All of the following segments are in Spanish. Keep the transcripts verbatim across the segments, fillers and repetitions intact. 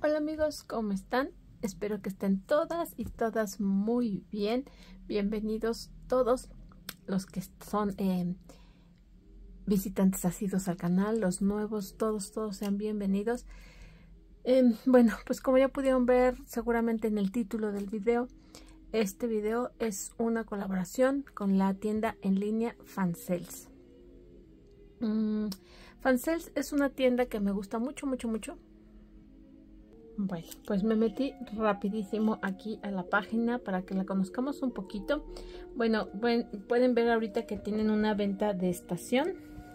Hola amigos, ¿cómo están? Espero que estén todas y todas muy bien. Bienvenidos todos los que son eh, visitantes asiduos al canal, los nuevos, todos, todos sean bienvenidos. Eh, bueno, pues como ya pudieron ver seguramente en el título del video, este video es una colaboración con la tienda en línea Fansales. Mm, Fansales es una tienda que me gusta mucho, mucho, mucho. Bueno, pues me metí rapidísimo aquí a la página para que la conozcamos un poquito. Bueno, pueden ver ahorita que tienen una venta de estación.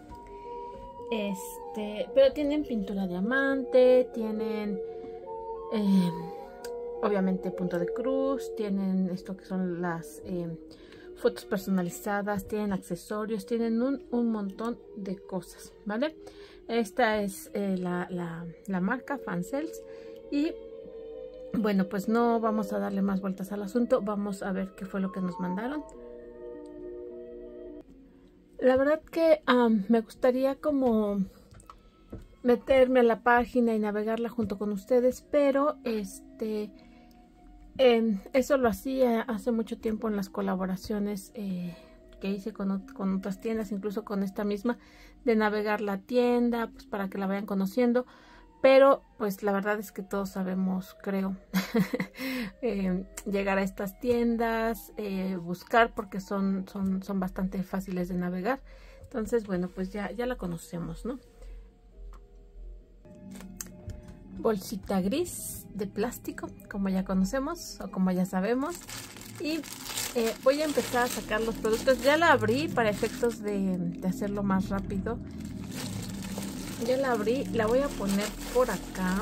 Este, pero tienen pintura diamante, tienen eh, obviamente punto de cruz, tienen esto que son las eh, fotos personalizadas, tienen accesorios, tienen un, un montón de cosas, ¿vale? Esta es eh, la, la, la marca Fansales. Y bueno, pues no vamos a darle más vueltas al asunto, vamos a ver qué fue lo que nos mandaron. La verdad que um, me gustaría como meterme a la página y navegarla junto con ustedes, pero este eh, eso lo hacía hace mucho tiempo en las colaboraciones eh, que hice con, con otras tiendas, incluso con esta misma, de navegar la tienda pues para que la vayan conociendo. Pero pues la verdad es que todos sabemos, creo, eh, llegar a estas tiendas, eh, buscar porque son, son, son bastante fáciles de navegar. Entonces, bueno, pues ya, ya la conocemos, ¿no? Bolsita gris de plástico, como ya conocemos o como ya sabemos. Y eh, voy a empezar a sacar los productos. Ya la abrí para efectos de, de hacerlo más rápido. Ya la abrí, la voy a poner por acá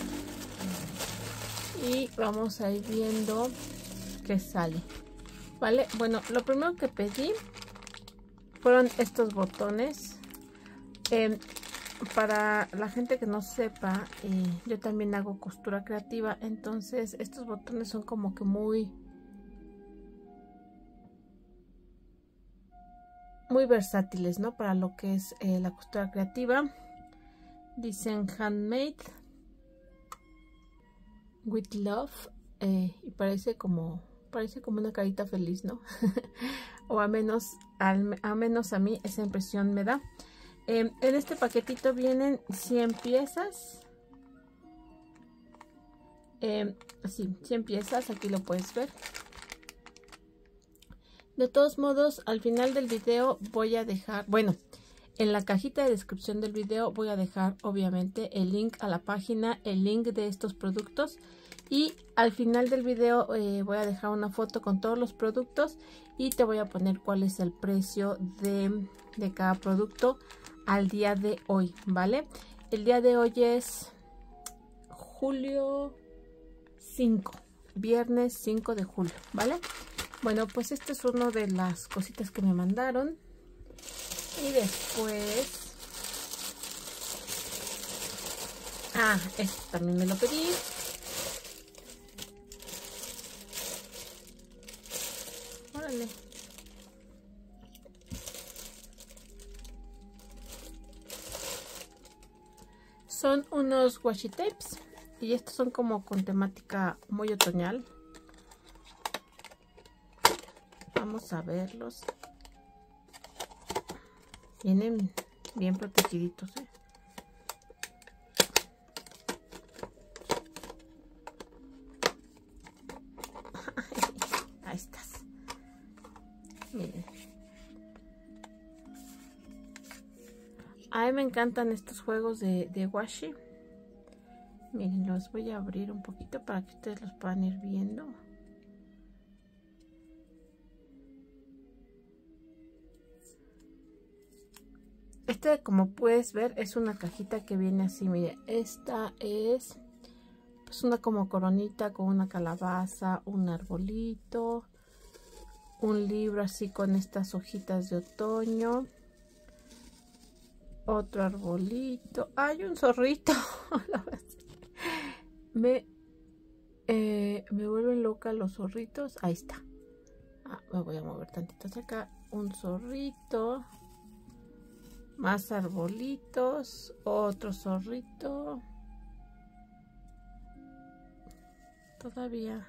y vamos a ir viendo qué sale, ¿vale? Bueno, lo primero que pedí fueron estos botones. Eh, para la gente que no sepa, eh, yo también hago costura creativa, entonces estos botones son como que muy muy versátiles, ¿no? Para lo que es eh, la costura creativa. Dicen handmade with love eh, y parece como parece como una carita feliz, ¿no? O a menos al, a menos a mí esa impresión me da. Eh, en este paquetito vienen cien piezas. Eh, sí, cien piezas, aquí lo puedes ver. De todos modos, al final del video voy a dejar, bueno, en la cajita de descripción del video voy a dejar obviamente el link a la página, el link de estos productos, y al final del video eh, voy a dejar una foto con todos los productos y te voy a poner cuál es el precio de, de cada producto al día de hoy, ¿vale? El día de hoy es julio cinco, viernes cinco de julio, ¿vale? Bueno, pues este es uno de las cositas que me mandaron. Y después, ah, este también me lo pedí. Órale. Son unos washi tapes y estos son como con temática muy otoñal. Vamos a verlos. Vienen bien protegiditos, ¿eh? Ahí estás. Miren. A mí me encantan estos juegos de, de washi. Miren, los voy a abrir un poquito para que ustedes los puedan ir viendo. Este, como puedes ver, es una cajita que viene así. Mire, esta es pues una como coronita con una calabaza, un arbolito, un libro así con estas hojitas de otoño, otro arbolito. ¡Hay un zorrito! me, eh, me vuelven loca los zorritos. Ahí está. Ah, me voy a mover tantito hacia acá. Un zorrito. Más arbolitos, otro zorrito, todavía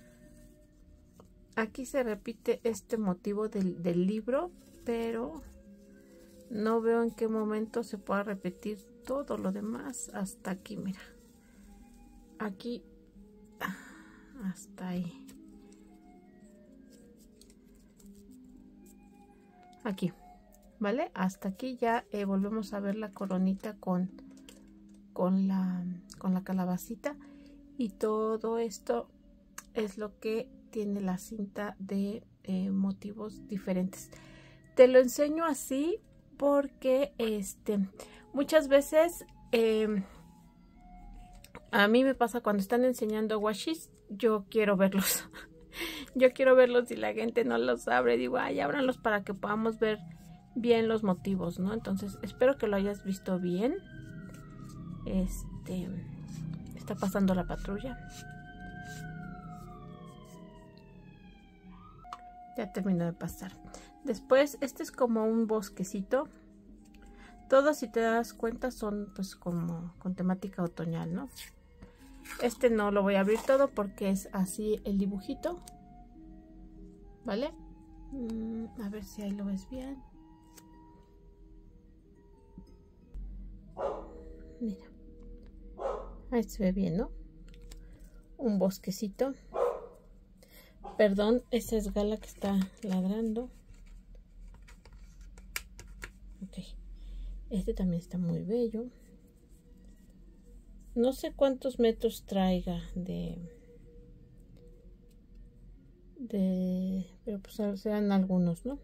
aquí se repite este motivo del, del libro, pero no veo en qué momento se pueda repetir todo lo demás. Hasta aquí, mira, aquí hasta ahí, aquí, vale, hasta aquí ya. Eh, volvemos a ver la coronita con con la con la calabacita, y todo esto es lo que tiene la cinta de eh, motivos diferentes. Te lo enseño así porque este muchas veces eh, a mí me pasa cuando están enseñando washis, yo quiero verlos yo quiero verlos y la gente no los abre. Digo, ay, ábranlos para que podamos ver bien los motivos, ¿no? Entonces espero que lo hayas visto bien. Este está pasando la patrulla. Ya terminó de pasar. Después, este es como un bosquecito. Todos, si te das cuenta, son pues como con temática otoñal, ¿no? Este no lo voy a abrir todo porque es así el dibujito, ¿vale? Mm, a ver si ahí lo ves bien. Mira, ahí se ve bien, ¿no? Un bosquecito. Perdón, esa es Gala que está ladrando. Ok, este también está muy bello. No sé cuántos metros traiga de... de pero pues serán algunos, ¿no?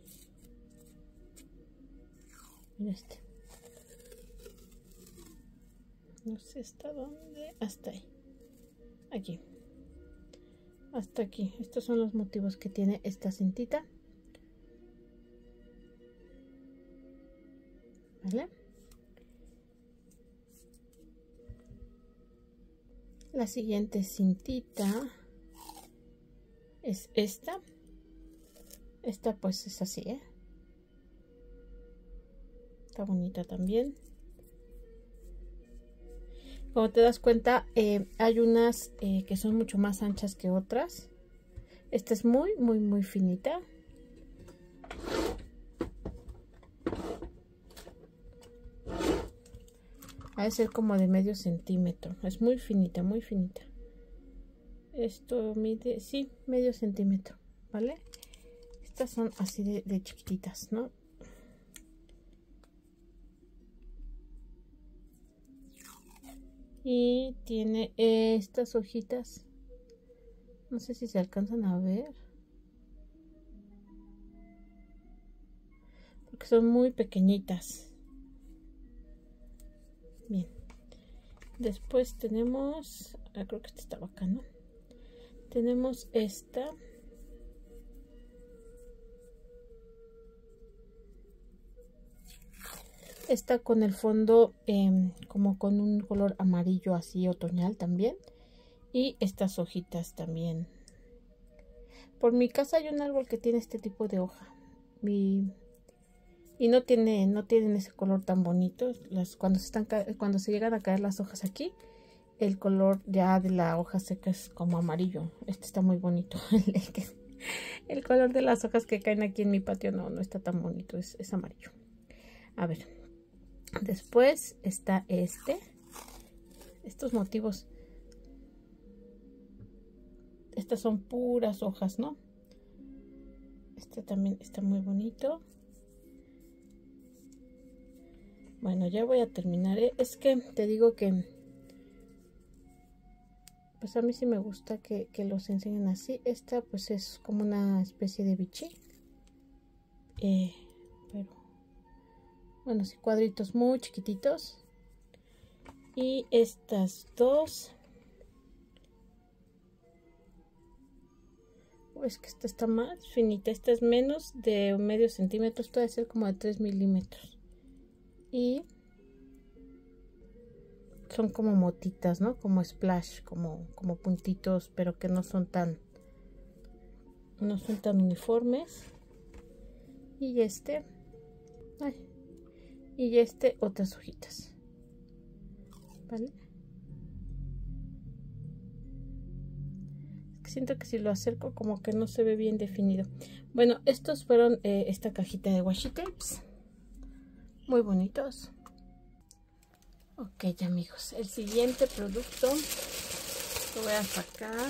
Mira este. No sé hasta dónde. Hasta ahí. Aquí. Hasta aquí. Estos son los motivos que tiene esta cintita. ¿Vale? La siguiente cintita es esta. Esta pues es así, ¿eh? Está bonita también. Como te das cuenta, eh, hay unas eh, que son mucho más anchas que otras. Esta es muy, muy, muy finita. Ha de ser como de medio centímetro. Es muy finita, muy finita. Esto mide, sí, medio centímetro, ¿vale? Estas son así de, de chiquititas, ¿no? Y tiene estas hojitas. No sé si se alcanzan a ver. Porque son muy pequeñitas. Bien. Después tenemos... Ah, creo que esta estaba acá, ¿no? Tenemos esta. Esta con el fondo eh, como con un color amarillo así otoñal también. Y estas hojitas también. Por mi casa hay un árbol que tiene este tipo de hoja. Y, y no tiene, no tienen ese color tan bonito. Las, cuando, se están, cuando se llegan a caer las hojas aquí, el color ya de la hoja seca es como amarillo. Este está muy bonito. El color de las hojas que caen aquí en mi patio no, no está tan bonito. Es, es amarillo. A ver. Después está este. Estos motivos. Estas son puras hojas, ¿no? Este también está muy bonito. Bueno, ya voy a terminar. ¿eh? Es que te digo que pues a mí sí me gusta que, que los enseñen así. Esta pues es como una especie de bichí. Eh, pero bueno, sí, cuadritos muy chiquititos. Y estas dos. Oh, es que esta está más finita. Esta es menos de medio centímetro. Esto debe ser como de tres milímetros. Y son como motitas, ¿no? Como splash, como, como puntitos, pero que no son tan no son tan uniformes. Y este ay, y este otras hojitas, ¿vale? siento que si lo acerco como que no se ve bien definido. Bueno, estos fueron eh, esta cajita de washi tapes. Muy bonitos. Ok, amigos, el siguiente producto lo voy a sacar.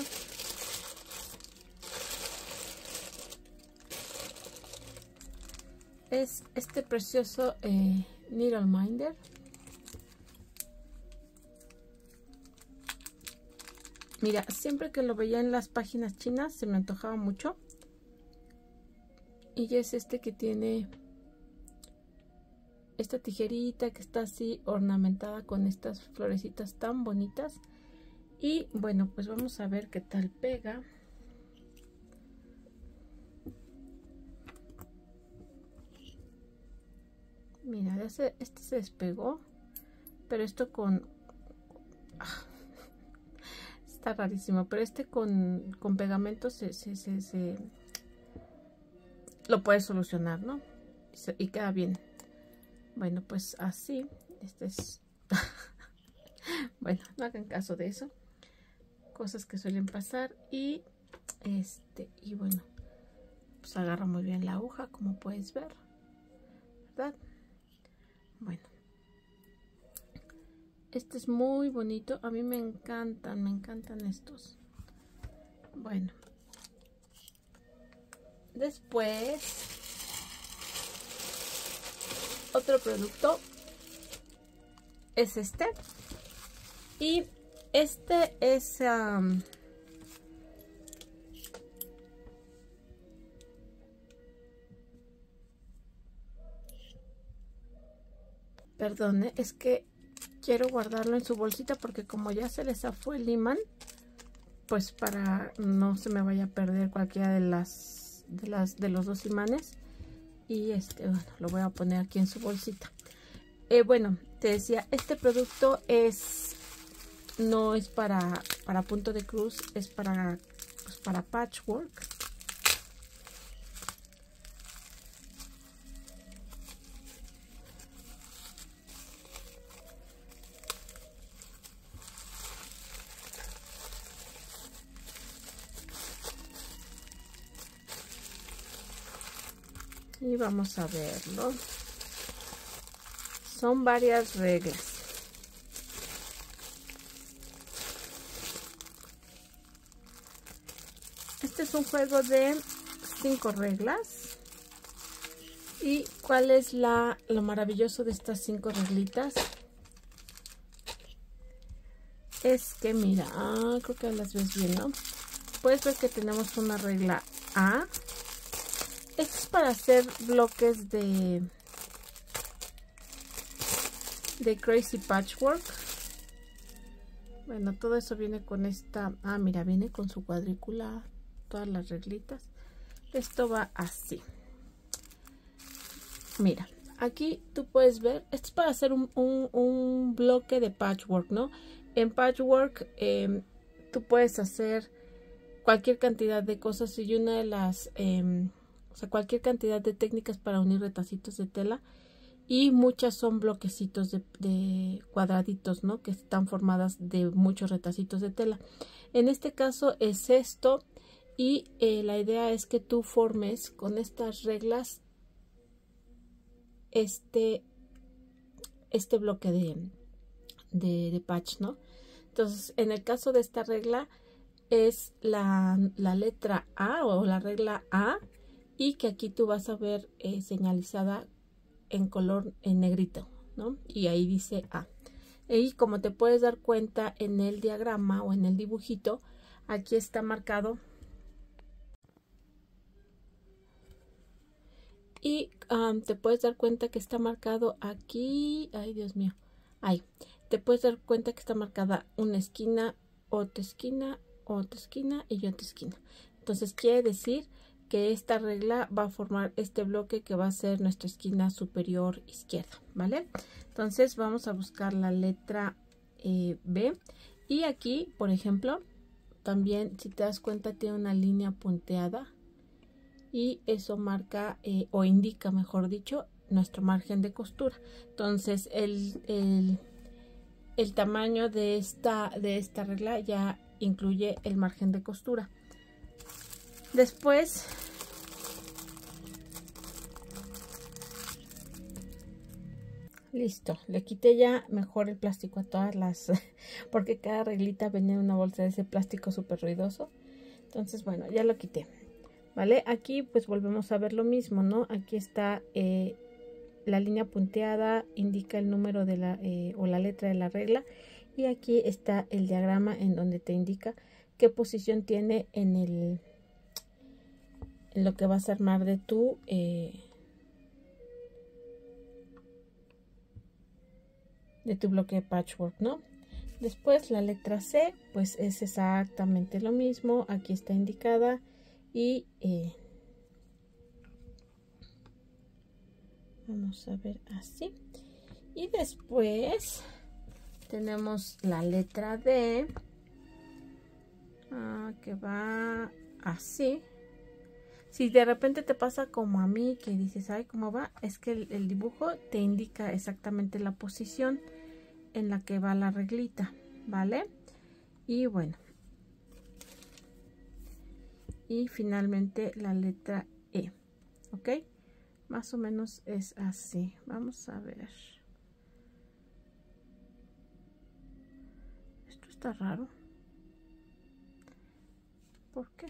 Es este precioso eh, Needle Minder. Mira, siempre que lo veía en las páginas chinas se me antojaba mucho. Y es este que tiene esta tijerita que está así ornamentada con estas florecitas tan bonitas. Y bueno, pues vamos a ver qué tal pega. Mira, este, este se despegó, pero esto con... Ah, está rarísimo, pero este con, con pegamento se, se, se, se lo puedes solucionar, ¿no? Y, se, y queda bien. Bueno, pues así. Este es... Bueno, no hagan caso de eso. Cosas que suelen pasar. Y este, y bueno, pues agarra muy bien la aguja, como puedes ver, ¿verdad? Bueno, este es muy bonito. A mí me encantan, me encantan estos. Bueno, después otro producto es este. Y este es um, perdone, es que quiero guardarlo en su bolsita porque como ya se les zafó el imán, pues para no se me vaya a perder cualquiera de las de las de los dos imanes. Y este, bueno, lo voy a poner aquí en su bolsita. Eh, bueno, te decía, este producto es no es para para punto de cruz, es para pues para patchwork. Y vamos a verlo. Son varias reglas. Este es un juego de cinco reglas. ¿Y cuál es la, lo maravilloso de estas cinco reglitas? Es que mira, ah, creo que las ves bien, ¿no? Puedes ver que tenemos una regla A. Esto es para hacer bloques de, de Crazy Patchwork. Bueno, todo eso viene con esta... Ah, mira, viene con su cuadrícula, todas las reglitas. Esto va así. Mira, aquí tú puedes ver, esto es para hacer un, un, un bloque de patchwork, ¿no? En patchwork eh, tú puedes hacer cualquier cantidad de cosas y una de las... Eh, o sea, cualquier cantidad de técnicas para unir retacitos de tela. Y muchas son bloquecitos de, de cuadraditos, ¿no? Que están formadas de muchos retacitos de tela. En este caso es esto. Y eh, la idea es que tú formes con estas reglas este, este bloque de, de, de patch, ¿no? Entonces, en el caso de esta regla es la, la letra A o la regla A. Y que aquí tú vas a ver eh, señalizada en color en negrito, ¿no? Y ahí dice A. Y como te puedes dar cuenta en el diagrama o en el dibujito, aquí está marcado. Y um, te puedes dar cuenta que está marcado aquí. Ay, Dios mío. Ahí. Te puedes dar cuenta que está marcada una esquina, otra esquina, otra esquina y otra esquina. Entonces quiere decir que esta regla va a formar este bloque que va a ser nuestra esquina superior izquierda, ¿vale? Entonces vamos a buscar la letra eh, B. Y aquí, por ejemplo, también, si te das cuenta, tiene una línea punteada. Y eso marca, eh, o indica, mejor dicho, nuestro margen de costura. Entonces, el, el, el tamaño de esta, de esta regla ya incluye el margen de costura. Después listo, le quité ya mejor el plástico a todas las, porque cada reglita venía en una bolsa de ese plástico súper ruidoso. Entonces, bueno, ya lo quité, ¿vale? Aquí pues volvemos a ver lo mismo, ¿no? Aquí está eh, la línea punteada, indica el número de la, eh, o la letra de la regla. Y aquí está el diagrama en donde te indica qué posición tiene en, el, en lo que vas a armar de tu... Eh, de tu bloque de patchwork, ¿no? Después la letra C, pues es exactamente lo mismo, aquí está indicada y eh, vamos a ver así. Y después tenemos la letra D, ah, que va así. Si de repente te pasa como a mí, que dices, ay, ¿cómo va? Es que el, el dibujo te indica exactamente la posición en la que va la reglita, ¿vale? Y bueno. Y finalmente la letra E, ¿ok? Más o menos es así. Vamos a ver. Esto está raro. ¿Por qué?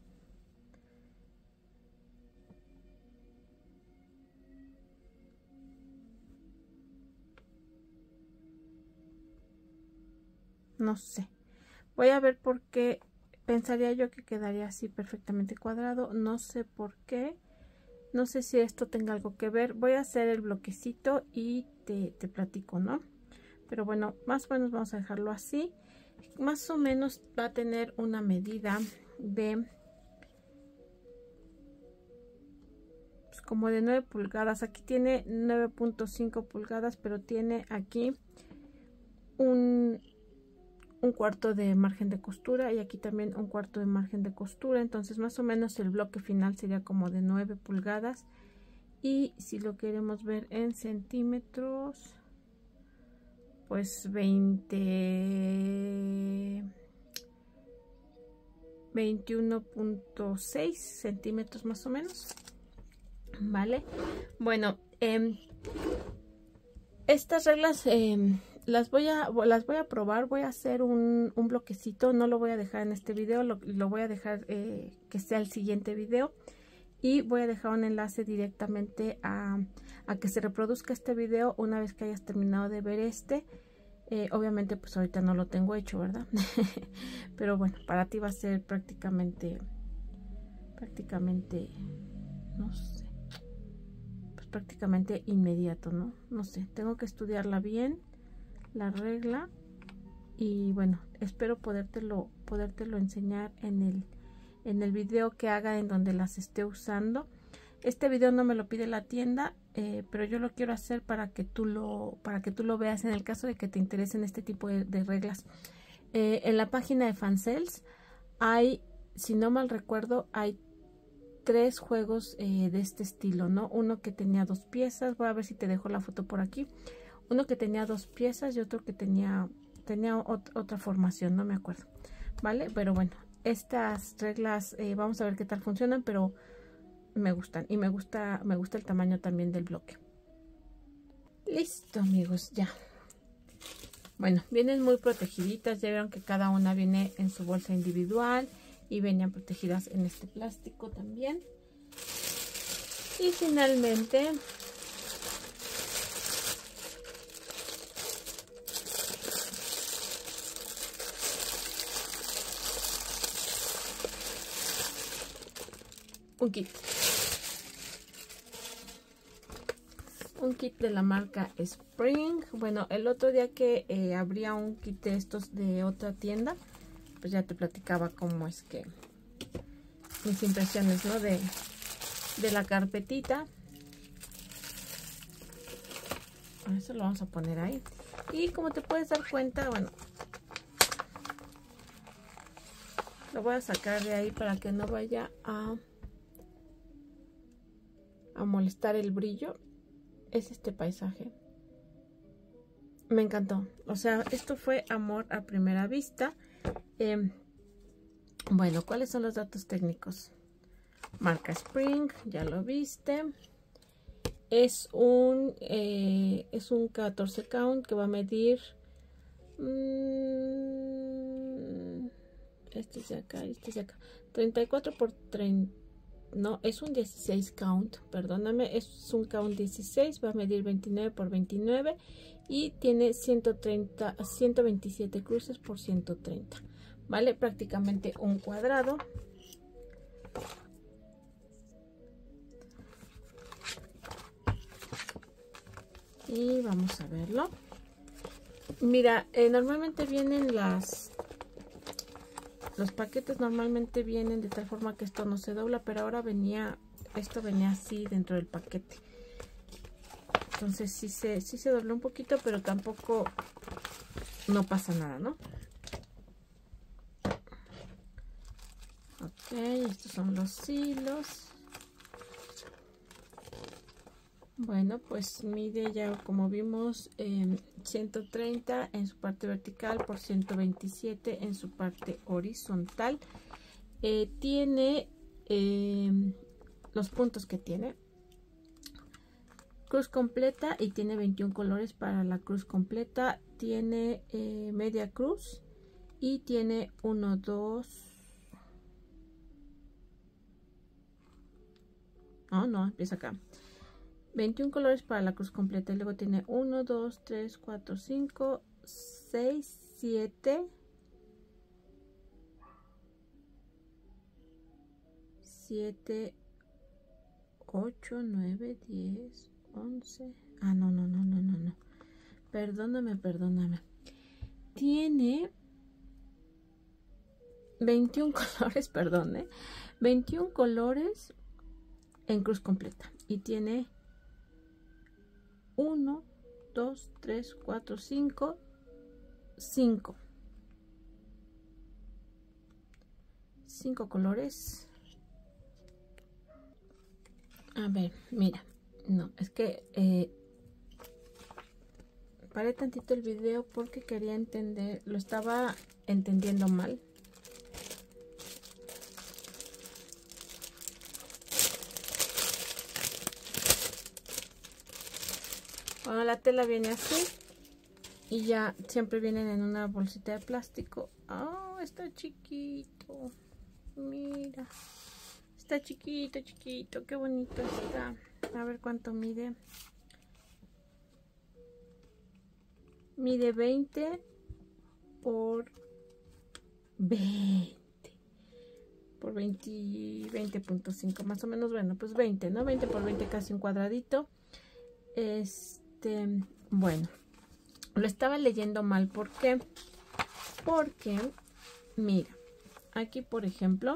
No sé. Voy a ver por qué. Pensaría yo que quedaría así perfectamente cuadrado. No sé por qué. No sé si esto tenga algo que ver. Voy a hacer el bloquecito y te, te platico, ¿no? Pero bueno, más o menos vamos a dejarlo así. Más o menos va a tener una medida de... pues como de nueve pulgadas. Aquí tiene nueve punto cinco pulgadas, pero tiene aquí un... un cuarto de margen de costura y aquí también un cuarto de margen de costura. Entonces más o menos el bloque final sería como de nueve pulgadas. Y si lo queremos ver en centímetros, pues veinte, veintiuno punto seis centímetros más o menos, ¿vale? Bueno, eh, estas reglas... Eh, Las voy, a, las voy a probar, voy a hacer un, un bloquecito, no lo voy a dejar en este video, lo, lo voy a dejar eh, que sea el siguiente video. Y voy a dejar un enlace directamente a, a que se reproduzca este video una vez que hayas terminado de ver este. Eh, obviamente pues ahorita no lo tengo hecho, ¿verdad? Pero bueno, para ti va a ser prácticamente, prácticamente, no sé, pues prácticamente inmediato, ¿no? No sé, tengo que estudiarla bien, la regla, y bueno, espero podértelo podértelo enseñar en el en el video que haga en donde las esté usando. Este video no me lo pide la tienda, eh, pero yo lo quiero hacer para que tú lo para que tú lo veas en el caso de que te interesen este tipo de, de reglas. Eh, en la página de Fansales hay, si no mal recuerdo, hay tres juegos eh, de este estilo, ¿no? Uno que tenía dos piezas, voy a ver si te dejo la foto por aquí. Uno que tenía dos piezas y otro que tenía, tenía ot otra formación, no me acuerdo, ¿vale? Pero bueno, estas reglas eh, vamos a ver qué tal funcionan, pero me gustan y me gusta, me gusta el tamaño también del bloque. Listo, amigos, ya. Bueno, vienen muy protegiditas, ya vieron que cada una viene en su bolsa individual y venían protegidas en este plástico también. Y finalmente... un kit. Un kit de la marca Spring. Bueno, el otro día que eh, abría un kit de estos de otra tienda, pues ya te platicaba cómo es que mis impresiones, ¿no? De, de la carpetita. Eso lo vamos a poner ahí. Y como te puedes dar cuenta, bueno, lo voy a sacar de ahí para que no vaya a... a molestar el brillo. Es este paisaje, me encantó, o sea, esto fue amor a primera vista. Eh, bueno, ¿cuáles son los datos técnicos? marca Spring, ya lo viste. Es un, eh, es un catorce count que va a medir... Mmm, este es de acá, este es de acá. treinta y cuatro por treinta. No, es un dieciséis count, perdóname, es un count dieciséis, va a medir veintinueve por veintinueve y tiene ciento treinta, ciento veintisiete cruces por ciento treinta, ¿vale? Prácticamente un cuadrado. Y vamos a verlo. Mira, eh, normalmente vienen las... Los paquetes normalmente vienen de tal forma que esto no se dobla, pero ahora venía, esto venía así dentro del paquete. Entonces sí se, sí se dobló un poquito, pero tampoco no pasa nada, ¿no? Ok, estos son los hilos. Bueno, pues mide ya como vimos eh, ciento treinta en su parte vertical por ciento veintisiete en su parte horizontal. Eh, tiene eh, los puntos que tiene. Cruz completa y tiene veintiún colores para la cruz completa. Tiene eh, media cruz y tiene uno, dos. No, no, empieza acá. veintiún colores para la cruz completa y luego tiene uno, dos, tres, cuatro, cinco, seis, siete, siete, ocho, nueve, diez, once. Ah, no, no, no, no, no, no. Perdóname, perdóname. Tiene veintiún colores, perdón, ¿eh? veintiún colores en cruz completa y tiene uno, dos, tres, cuatro, cinco, cinco. cinco colores. A ver, mira. No, es que eh, paré tantito el video porque quería entender, lo estaba entendiendo mal. Bueno, la tela viene así y ya siempre vienen en una bolsita de plástico. Oh, está chiquito. Mira, está chiquito, chiquito. Qué bonito está. A ver cuánto mide. Mide veinte por veinte. Por veinte, veinte punto cinco más o menos. Bueno, pues veinte, ¿no? veinte por veinte, casi un cuadradito. Este... Bueno, lo estaba leyendo mal. ¿Por qué? Porque, mira, aquí por ejemplo,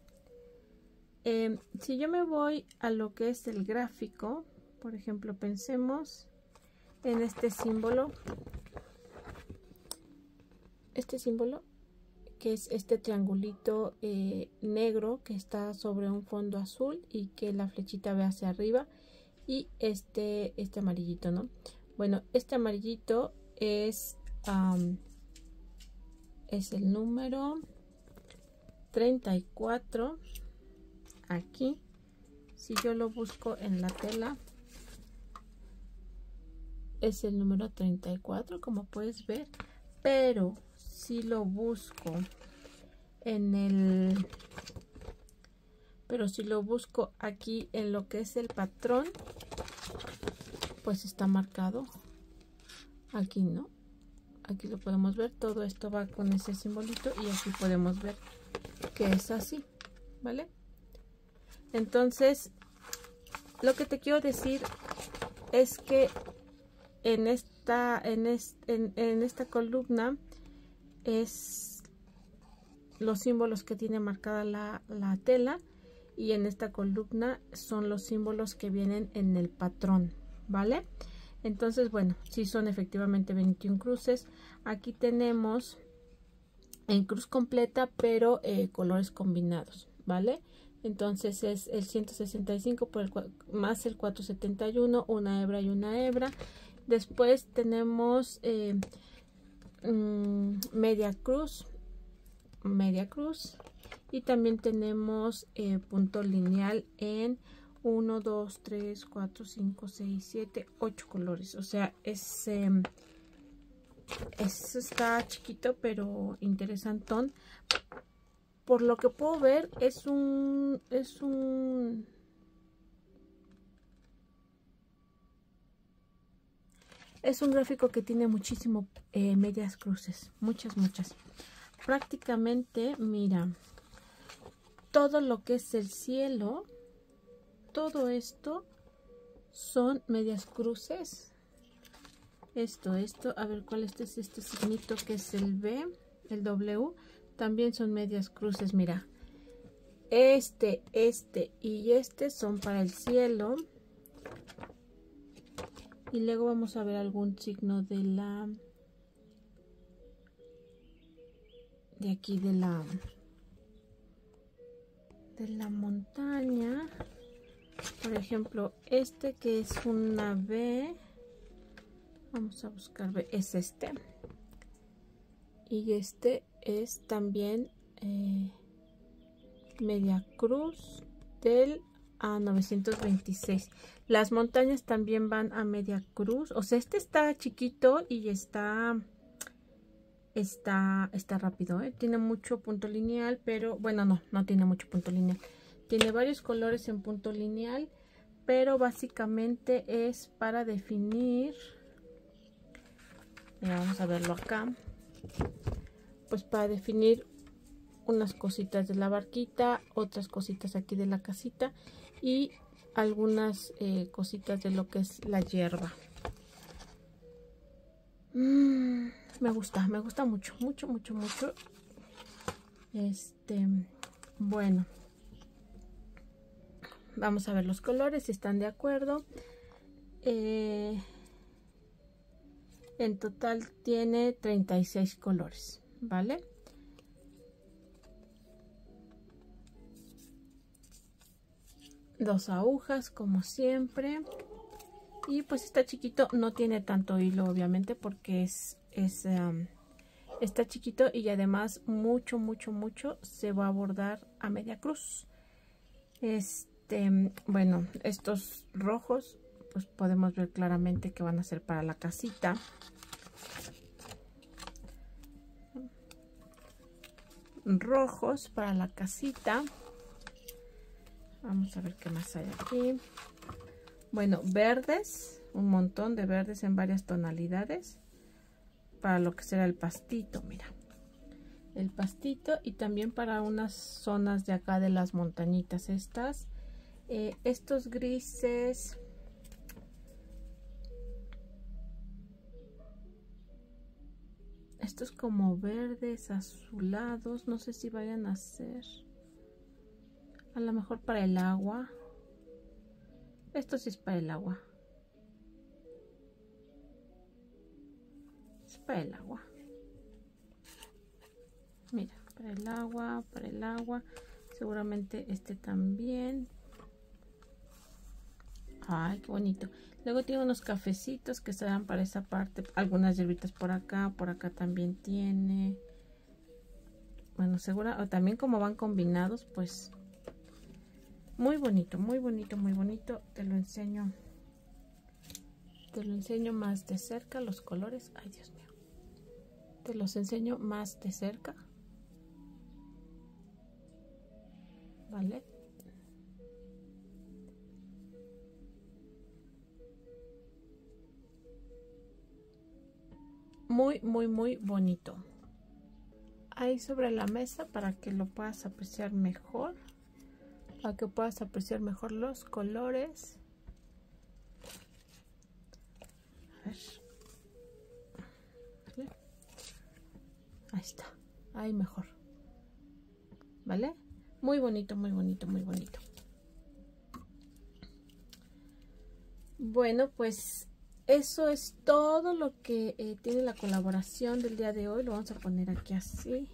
eh, si yo me voy a lo que es el gráfico, por ejemplo, pensemos en este símbolo, este símbolo, que es este triangulito eh, negro que está sobre un fondo azul y que la flechita ve hacia arriba. Y este, este amarillito, ¿no? Bueno, este amarillito es, um, es el número treinta y cuatro. Aquí, si yo lo busco en la tela, es el número treinta y cuatro, como puedes ver. Pero si lo busco en el... Pero si lo busco aquí en lo que es el patrón, pues está marcado. Aquí no. Aquí lo podemos ver. Todo esto va con ese simbolito y aquí podemos ver que es así, ¿vale? Entonces, lo que te quiero decir es que en esta, en, est, en, en esta columna es los símbolos que tiene marcada la, la tela. Y en esta columna son los símbolos que vienen en el patrón, ¿vale? Entonces, bueno, sí son efectivamente veintiún cruces. Aquí tenemos en cruz completa, pero eh, colores combinados, ¿vale? Entonces es el ciento sesenta y cinco por el, más el cuatrocientos setenta y uno, una hebra y una hebra. Después tenemos eh, mmm, media cruz, media cruz. Y también tenemos eh, punto lineal en uno, dos, tres, cuatro, cinco, seis, siete, ocho colores. O sea, es, eh, es está chiquito pero interesantón. Por lo que puedo ver, es un es un es un gráfico que tiene muchísimo eh, medias cruces, muchas muchas. Prácticamente, mira, todo lo que es el cielo, todo esto son medias cruces. Esto, esto, a ver cuál este es este signito que es el B, el W, también son medias cruces. Mira, este, este y este son para el cielo. Y luego vamos a ver algún signo de la, de aquí de la, de la montaña. Por ejemplo, este que es una B, vamos a buscar B, es este. Y este es también eh, media cruz del a novecientos veintiséis. Las montañas también van a media cruz. O sea, este está chiquito y está está está rápido, ¿eh? Tiene mucho punto lineal, pero bueno, no, no tiene mucho punto lineal. Tiene varios colores en punto lineal, pero básicamente es para definir. Mira, vamos a verlo acá. Pues para definir unas cositas de la barquita, otras cositas aquí de la casita y algunas eh, cositas de lo que es la hierba. Mm, me gusta, me gusta mucho, mucho, mucho, mucho. Este, bueno, vamos a ver los colores, si están de acuerdo. Eh, en total tiene treinta y seis colores, ¿vale? Dos agujas como siempre. Y pues está chiquito, no tiene tanto hilo obviamente porque es, es um, está chiquito y además mucho, mucho, mucho se va a bordar a media cruz. Este, bueno, estos rojos pues podemos ver claramente que van a ser para la casita. Rojos para la casita. Vamos a ver qué más hay aquí. Bueno, verdes, un montón de verdes en varias tonalidades para lo que será el pastito, mira. El pastito y también para unas zonas de acá de las montañitas estas. Eh, estos grises. Estos como verdes, azulados, no sé si vayan a ser. A lo mejor para el agua. Esto sí es para el agua. Es para el agua. Mira, para el agua, para el agua. Seguramente este también. Ay, qué bonito. Luego tiene unos cafecitos que se dan para esa parte. Algunas hierbitas por acá, por acá también tiene. Bueno, segura, o también como van combinados, pues muy bonito, muy bonito, muy bonito. Te lo enseño. Te lo enseño más de cerca los colores. Ay, Dios mío. Te los enseño más de cerca. ¿Vale? Muy, muy, muy bonito. Ahí sobre la mesa para que lo puedas apreciar mejor. Para que puedas apreciar mejor los colores. A ver. ¿Vale? Ahí está. Ahí mejor. ¿Vale? Muy bonito, muy bonito, muy bonito. Bueno, pues eso es todo lo que eh, tiene la colaboración del día de hoy. Lo vamos a poner aquí así.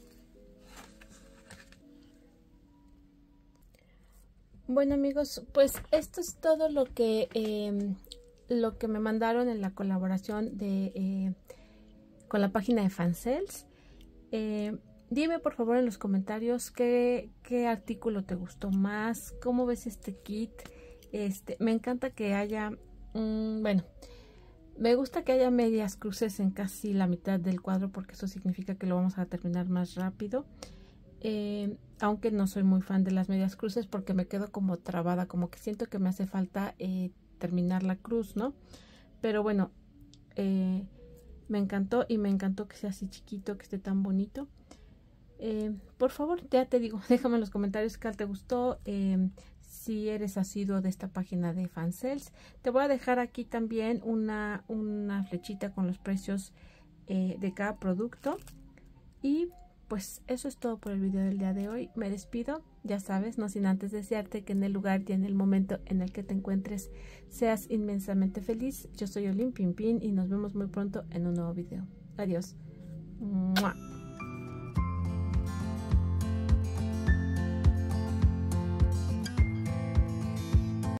Bueno, amigos, pues esto es todo lo que eh, lo que me mandaron en la colaboración de eh, con la página de Fancels. Eh, dime por favor en los comentarios qué, qué artículo te gustó más, cómo ves este kit. Este, me encanta que haya, mmm, bueno, me gusta que haya medias cruces en casi la mitad del cuadro porque eso significa que lo vamos a terminar más rápido. Eh, aunque no soy muy fan de las medias cruces porque me quedo como trabada, como que siento que me hace falta eh, terminar la cruz, ¿no? Pero bueno, eh, me encantó y me encantó que sea así chiquito, que esté tan bonito. Eh, por favor, ya te digo, déjame en los comentarios qué te gustó. Eh, si eres asiduo de esta página de Fansales, te voy a dejar aquí también una, una flechita con los precios eh, de cada producto. Y pues eso es todo por el video del día de hoy. Me despido, ya sabes, no sin antes desearte que en el lugar y en el momento en el que te encuentres seas inmensamente feliz. Yo soy Olin Pin Pin y nos vemos muy pronto en un nuevo video. Adiós. ¡Mua!